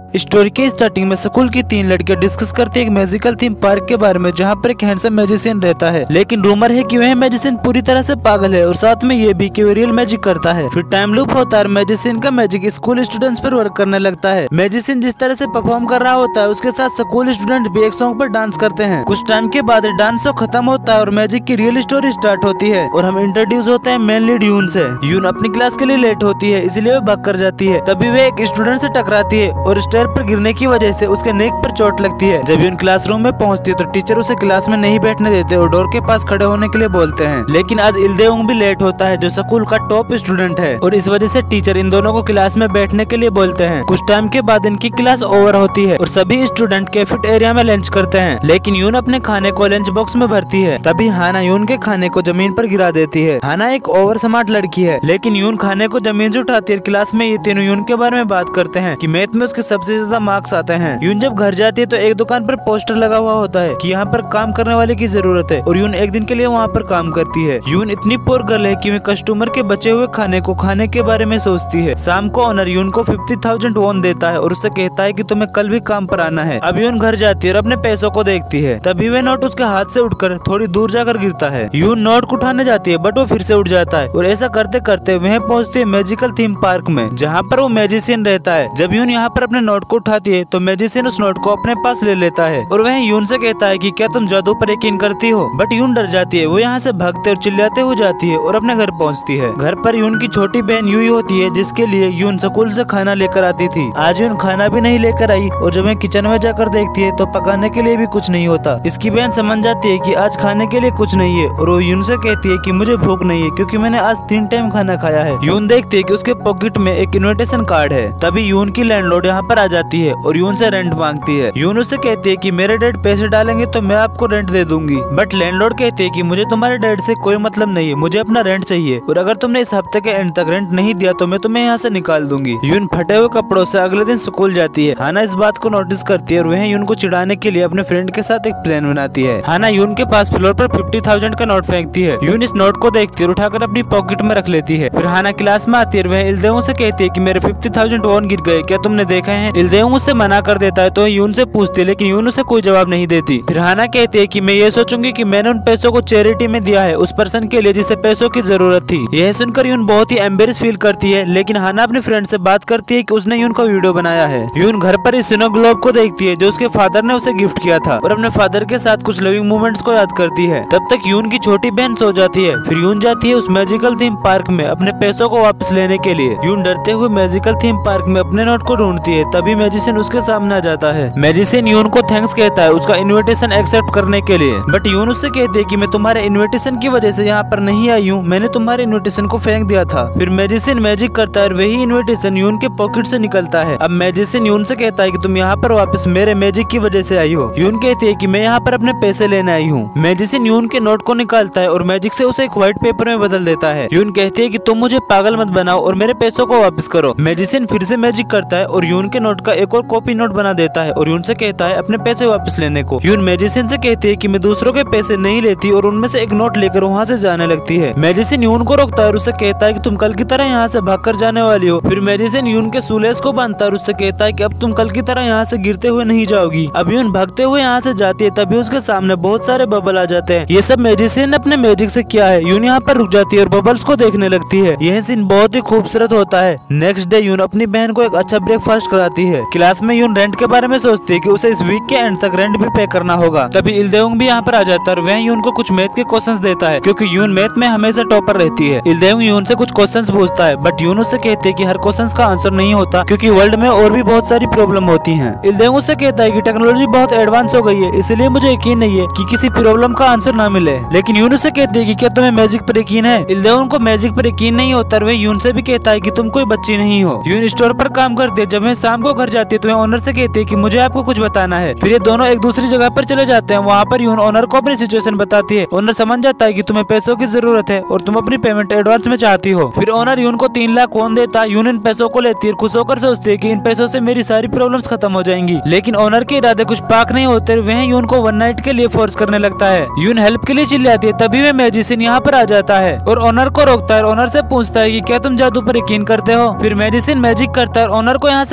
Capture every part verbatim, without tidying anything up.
Story के starting में school की तीन लड़कियां डिस्कस करती है एक मैजिकल थीम पार्क के बारे में, जहां पर एक हैंडसम मैजिशियन रहता है। लेकिन रूमर है कि वह मैजिशियन पूरी तरह से पागल है और साथ में ये भी कि वह रियल मैजिक करता है। फिर टाइम लूप होता है, मैजिशियन का मैजिक स्कूल स्टूडेंट्स पर वर्क करने लगता है। मैजिशियन जिस तरह से परफॉर्म कर रहा होता है उसके साथ स्कूल स्टूडेंट भी एक सॉन्ग पर डांस करते हैं। कुछ टाइम के बाद डांस शो खत्म होता है और मैजिक की रियल स्टोरी स्टार्ट होती है और हम इंट्रोड्यूस होते हैं मेन लीड यून से। यून अपनी क्लास के लिए लेट होती है, इसलिए वो भाग कर जाती है। तभी वे एक स्टूडेंट से टकराती है और स्टेयर पर गिरने की वजह से उसके नेक पर चोट लगती है। जब यून क्लासरूम में पहुंचती है तो टीचर उसे क्लास में नहीं बैठने देते और डोर के पास खड़े होने के लिए बोलते हैं। लेकिन आज इल्देउंग भी लेट होता है जो स्कूल का टॉप स्टूडेंट है और इस वजह से टीचर इन दोनों को क्लास में बैठने के लिए बोलते हैं। कुछ टाइम के बाद इनकी क्लास ओवर होती है और सभी स्टूडेंट कैफेट एरिया में लंच करते हैं। लेकिन यून अपने खाने को लंच बॉक्स में भरती है। तभी हाना यून के खाने को जमीन पर गिरा देती है। हाना एक ओवर स्मार्ट लड़की है, लेकिन यून खाने को जमीन से उठाती है। क्लास में ये तीनों यून के बारे में बात करते हैं कि मैथ में उसके सबसे ज्यादा मार्क्स आते हैं। यून जब घर जाती है तो एक दुकान पर पोस्टर लगा हुआ होता है कि यहाँ पर काम करने वाले की जरूरत है और यून एक दिन के लिए वहाँ पर काम करती है। यून इतनी पोर गर्ल है कि वह कस्टमर के बचे हुए खाने को खाने के बारे में सोचती है। शाम को ओनर यून को फिफ्टी थाउजेंड वोन देता है और उससे कहता है कि तुम्हें कल भी काम पर आना है। अब यून घर जाती है और अपने पैसों को देखती है। तभी वह नोट उसके हाथ से उठकर थोड़ी दूर जाकर गिरता है। यून नोट को उठाने जाती है बट वो फिर से उठ जाता है और ऐसा करते करते वह पहुँचती है मैजिकल थीम पार्क में, जहाँ पर वो मैजिशियन रहता है। जब यून यहाँ पर अपने नोट को उठाती है तो मैजिशियन उस नोट को अपने पास ले लेता है और वह यून से कहता है कि क्या तुम जादू पर यकीन करती हो। बट यून डर जाती है। वो यहाँ से भागते और चिल्लाते हुए जाती है और अपने घर पहुँचती है। घर पर यून की छोटी बहन यूई होती है जिसके लिए यून स्कूल से खाना लेकर आती थी। आज यून खाना भी नहीं लेकर आई और जब वह किचन में जाकर देखती है तो पकाने के लिए भी कुछ नहीं होता। इसकी बहन समझ जाती है कि आज खाने के लिए कुछ नहीं है और वो यून से कहती है कि मुझे भूख नहीं है क्योंकि मैंने आज तीन टाइम खाना खाया है। यून देखती है कि उसके पॉकेट में एक इनविटेशन कार्ड है। तभी यून की लैंडलॉर्ड यहाँ पर आ जाती है और यून से रेंट मांगती है। यून उससे कहती है कि मेरे डैड पैसे डालेंगे तो मैं आपको रेंट दे दूंगी। बट लैंडलॉर्ड कहती है कि मुझे तुम्हारे डैड से कोई मतलब नहीं है, मुझे अपना रेंट चाहिए और अगर तुमने इस हफ्ते के एंड तक रेंट नहीं दिया तो मैं तुम्हें यहाँ से निकाल दूंगी। यून फटे हुए कपड़ों से अगले दिन स्कूल जाती है। हाना इस बात को नोटिस करती है और वह यून को चिढ़ाने के लिए अपने फ्रेंड के साथ एक प्लान बनाती है। हाना यून के पास फ्लोर पर फिफ्टी थाउजेंड का नोट फेंकती है। यून इस नोट को देखती है और उठाकर अपनी पॉकेट में रख लेती है। फिर हाना क्लास में आती है। वह इल्देउंग से कहती है कि मेरे फिफ्टी थाउजेंड वोन गिर गए, क्या तुमने देखा है? इल्देउंग उससे मना कर देता है तो यून से पूछती है, लेकिन यून उसे कोई जवाब नहीं देती। फिर हाना कहती है कि मैं ये सोचूंगी कि मैंने उन पैसों को चैरिटी में दिया है उस पर्सन के लिए जिसे पैसों की जरूरत थी। यह सुनकर यून बहुत ही एम्बेरस फील करती है, लेकिन हाना अपने फ्रेंड से बात करती है कि उसने यून का वीडियो बनाया है। यून घर पर इस स्नो ग्लोब को देखती है जो उसके फादर ने उसे गिफ्ट किया था और अपने फादर के साथ कुछ लविंग मोमेंट्स को याद करती है। तब तक यून की छोटी बहन सो जाती है। फिर यून जाती है उस मैजिकल थीम पार्क में अपने पैसों को वापस लेने के लिए। यून डरते हुए मैजिकल थीम पार्क में अपने नोट को ढूंढती है। तभी मैजिशियन उसके सामने आ जाता है। मैजिशियन यून को थैंक्स कहता है उसका इनविटेशन एक्सेप्ट करने के लिए। बट यून उससे कहती है कि मैं तुम्हारे इनविटेशन की वजह से यहाँ पर नहीं आई हूँ, मैंने तुम्हारे इनविटेशन को फेंक दिया था। फिर मैजिशियन मैजिक करता है और वही इनविटेशन यून के पॉकेट से निकलता है। अब मैजिशियन यून से कहता है कि तुम यहाँ पर वापस मेरे मैजिक की वजह से आई हो। यून कहती है कि मैं यहाँ पर अपने पैसे लेने आई हूँ। मैजिशियन यून के नोट को निकालता है और मैजिक से उसे एक व्हाइट पेपर में बदल देता है। यून कहती है कि तुम मुझे पागल मत बनाओ और मेरे पैसों को वापस करो। मैजिशियन फिर से मैजिक करता है और यून के नोट का एक और कॉपी नोट बना देता है और यून से कहता है अपने पैसे वापस लेने को। यून मैजिशियन से कहती है कि मैं दूसरों के पैसे नहीं लेती और उनमें से एक नोट लेकर वहाँ से जाने लगती है। मैजिशियन यून को रोकता है और उससे कहता है कि तुम कल की तरह यहाँ से भागकर जाने वाली हो। फिर मैजिशियन यून के सूलेस को बांधता है और उससे कहता है कि अब तुम कल की तरह यहाँ से गिरते हुए नहीं जाओगी। अब यून भागते हुए यहाँ से जाती है। तभी उसके सामने बहुत सारे बबल आ जाते हैं। ये सब मैजिशियन ने अपने मैजिक से किया है। यून यहाँ पर रुक जाती है और बबल्स को देखने लगती है। यह सीन बहुत ही खूबसूरत होता है। नेक्स्ट डे यून अपनी बहन को एक अच्छा ब्रेकफास्ट कराती है। क्लास में यून रेंट के बारे में सोचती है कि उसे इस वीक के एंड तक रेंट भी पे करना होगा। तभी इल्देउंग भी यहाँ पर आ जाता है और वह यून को कुछ मैथ के क्वेश्चंस देता है क्योंकि यून मैथ में हमेशा टॉपर रहती है। इल्देउंग यून से कुछ क्वेश्चंस पूछता है बट यून उससे कहती है कि हर क्वेश्चंस का आंसर नहीं होता क्योंकि वर्ल्ड में और भी बहुत सारी प्रॉब्लम होती हैं। इल्देउंग उससे कहता है कि टेक्नोलॉजी बहुत एडवांस हो गई है, इसलिए मुझे यकीन नहीं है कि किसी प्रॉब्लम का आंसर ना मिले। लेकिन यून उससे कहती है कि क्या तुम्हें मैजिक पर यकीन है? इल्देउंग को मैजिक पर यकीन नहीं होता। वह यून से भी कहता है कि तुम कोई बच्ची नहीं हो। यून स्टोर पर काम करती है। जब वह शाम को घर जाती है तो वह ओनर से कहती है कि मुझे आपको कुछ बताना है। फिर ये दोनों एक दूसरी जगह पर चले जाते हैं। वहाँ पर यून ओनर को अपनी सिचुएशन बताती है। ओनर समझ जाता है कि तुम्हें पैसों की जरूरत है और तुम अपनी पेमेंट एडवांस में चाहती हो। फिर ओनर यून को तीन लाख वोन देता है। यून इन पैसों को लेती है, खुश होकर सोचती है कि इन पैसों से मेरी सारी प्रॉब्लम्स खत्म हो जाएंगी। लेकिन ओनर के इरादे कुछ पाक नहीं होते। वह यून को वन नाइट के लिए फोर्स करने लगता है। यून हेल्प के लिए चिल्लाती है। तभी वह मैजिशियन यहाँ पर आ जाता है और ओनर को रोकता है। ओनर से पूछता है कि क्या तुम जादू पर यकीन करते हो? फिर मैजिशियन मैजिक करता है और ओनर को यहाँ से गायब कर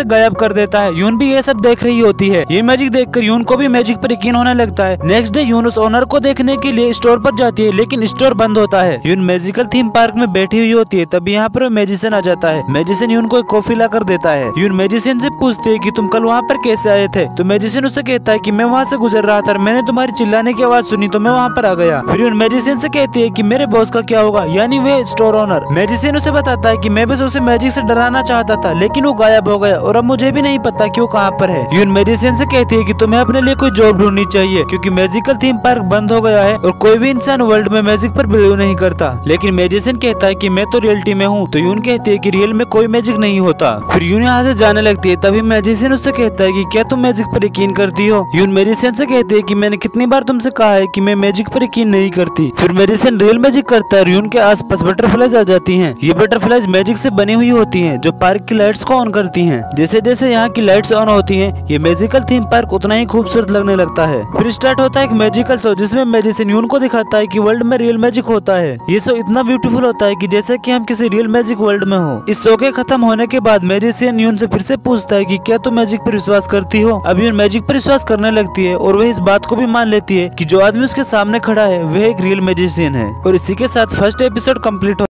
कर देता है। यून भी ये सब देख रही होती है। ये मैजिक देखकर यून को भी मैजिक पर यकीन होने लगता है। नेक्स्ट डे यून उस ओनर को देखने के लिए स्टोर पर जाती है, लेकिन स्टोर बंद होता है। यून मैजिकल थीम पार्क में बैठी हुई होती है, तभी यहाँ पर मैजिशियन आ जाता है। मैजिशियन यून को एक कॉफी ला कर देता है। यून मैजिशियन से पूछती है कि तुम कल वहाँ पर कैसे आए थे, तो मैजिशियन उसे कहता है कि मैं वहाँ से गुजर रहा था, मैंने तुम्हारी चिल्लाने की आवाज सुनी तो मैं वहाँ पर आ गया। फिर यून मैजिशियन से कहती है कि मेरे बॉस का क्या होगा, यानी वे स्टोर ओनर। मैजिशियन उसे बताता है कि मैं बस उसे मैजिक से डराना चाहता था, लेकिन वो गायब हो गया और अब मुझे भी नहीं पता कि वो कहाँ पर है। यून मैजिशियन से कहती है कि तुम्हें अपने लिए कोई जॉब ढूंढनी चाहिए, क्योंकि मैजिकल थीम पार्क बंद हो गया है और कोई भी इंसान वर्ल्ड में मैजिक पर बिलीव नहीं करता। लेकिन मैजिशियन कहता है कि मैं तो रियलिटी में हूँ, तो यून कहती है कि रियल में कोई मैजिक नहीं होता। फिर यून यहाँ से जाने लगती है, तभी मैजिशियन उससे कहता है कि क्या तुम मैजिक पर यकीन करती हो। यून मैजिशियन से कहती है कि मैंने कितनी बार तुमसे कहा है कि मैं मैजिक पर यकीन नहीं करती। फिर मैजिशियन रियल मैजिक करता है और यून के आसपास बटरफ्लाइज आ जाती हैं। ये बटरफ्लाइज मैजिक से बनी हुई होती हैं, जो पार्क की लाइट्स को ऑन करती हैं। जैसे जैसे यहाँ की लाइट्स ऑन होती हैं, ये मैजिकल थीम पार्क उतना ही खूबसूरत लगने लगता है। फिर स्टार्ट होता है एक मैजिकल शो, जिसमें मैजिशियन यून को दिखाता है कि वर्ल्ड में रियल मैजिक होता है। ये शो इतना ब्यूटीफुल होता है कि जैसे कि हम किसी रियल मैजिक वर्ल्ड में हो। इस शो के खत्म होने के बाद मैजिशियन यून से फिर से पूछता है कि क्या तुम मैजिक पर विश्वास करती हो। अब यून मैजिक पर विश्वास करने लगती है और वह इस बात को भी मान लेती है कि जो आदमी उसके सामने खड़ा है वह एक रियल मैजिशियन है। और इसी के साथ फर्स्ट एपिसोड कंप्लीट हो